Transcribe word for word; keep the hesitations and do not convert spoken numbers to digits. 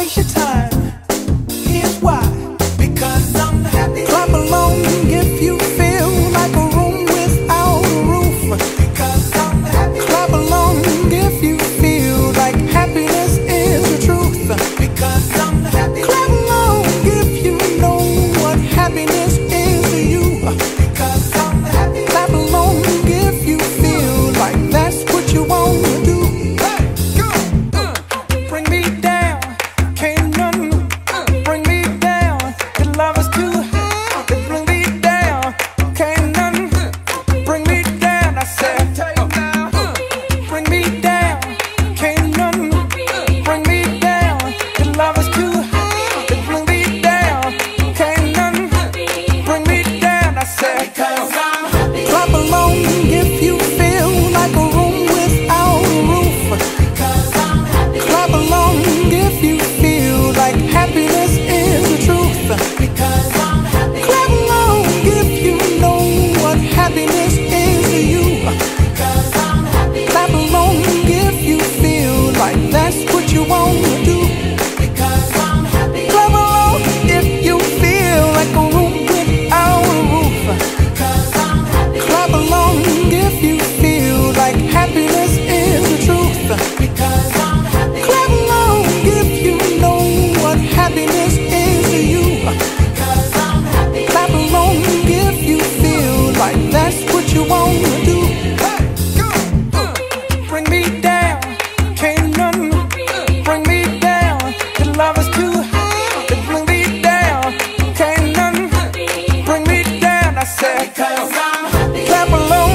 waste your time. Here's why. Because I'm happy. Clap along if you feel like a room without a roof. Because I'm happy. Clap along if you feel like happiness is the truth. Because I'm happy. Clap along if you know what happiness is to you. Because I'm happy. Clap along if you feel like that's what you want to do. Hey, go. Uh, bring me down. Can't none uh, bring me down. The love is too high. Bring me down. Can't none uh, bring me down. I said, uh, bring me down. Can't none uh, bring me down. The love is too high. Bring me down. Can't none uh, bring me down. I said, because I'm happy. Clap along if you feel like a room without a roof. Because I'm happy. Clap along if you feel like happiness is the truth. Because I'm happy. Clap along if you know what happiness is to you. Because I'm happy. Clap along if you feel like that's what you want to do. Because I'm happy. Clap along if you feel like a room without a roof. Because I'm happy. Clap along if you feel like happiness is the truth. Because I'm happy. Clap along if you know what happiness is to you. Because I'm happy. Clap along if you feel like that's what you want to do. Hey, go. Uh, bring me down. Can't none uh, bring me down. The love is too high. Bring me down. Can't none uh, bring me down. I said, because I'm happy. Clap along